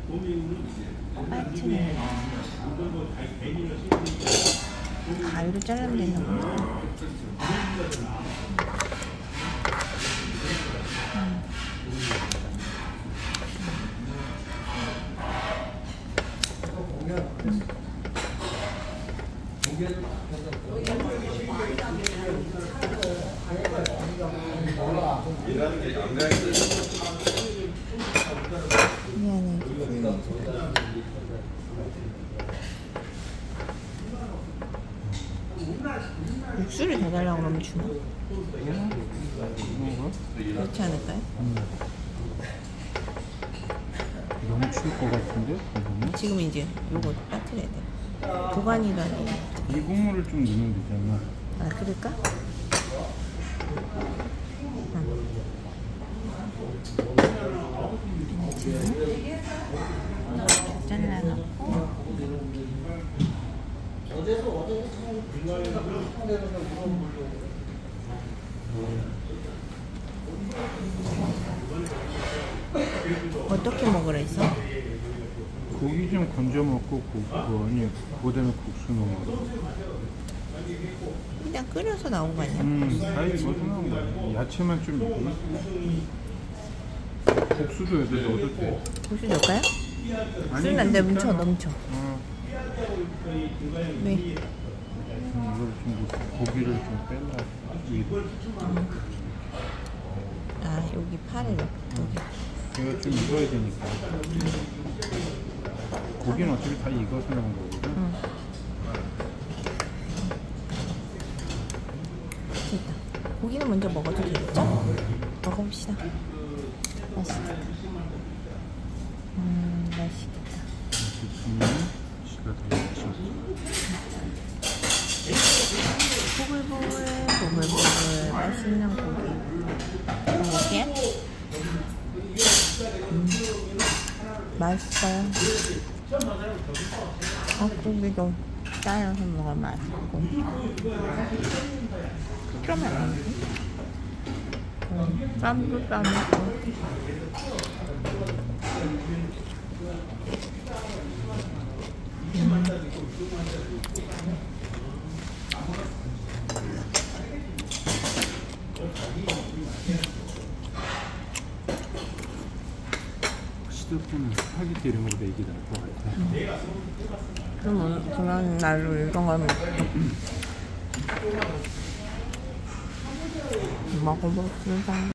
빨치네. 가위로 자르면 되는 거야. 미안해. 육수를 더 달라고 그러면 주나? 그렇지 않을까요? 너무 추울 것 같은데? 지금 이제 요거 빠뜨려야 돼. 보관이라니. 이 국물을 좀 넣으면 되잖아. 아, 그럴까? 잘라놓고 어떻게 먹으라 했어? 고기 좀 건져 먹고 아니 그다음에 국수 넣어. 그냥 끓여서 나온 거 아니야? 다 익어서 나온 거야. 야채만 좀 있고. 국수도 여기다 넣어도 돼. 국수 넣을까요? 아니, 쓰면 안 돼. 뭉쳐 넘쳐. 네. 이걸 좀 고기를 좀 빼라. 아, 여기 파를 여기. 이거 좀 익어야 되니까. 고기는 어차피 다 익어서 나온 거거든. 됐다. 고기는 먼저 먹어도 되겠죠? 먹어봅시다. 맛있겠다. 맛있겠다. 씨가 다 익었어. 보글보글 맛있는 고기. 먹을게. 맛있어요. 고기도 짜여서 먹으면 맛있고. 그러면 안 돼? 쌈도 싸먹고. 시드프는 스파게티 이런 거보다 이게 나을 것 같아. 그런 날로 이런 걸 먹어봅시다.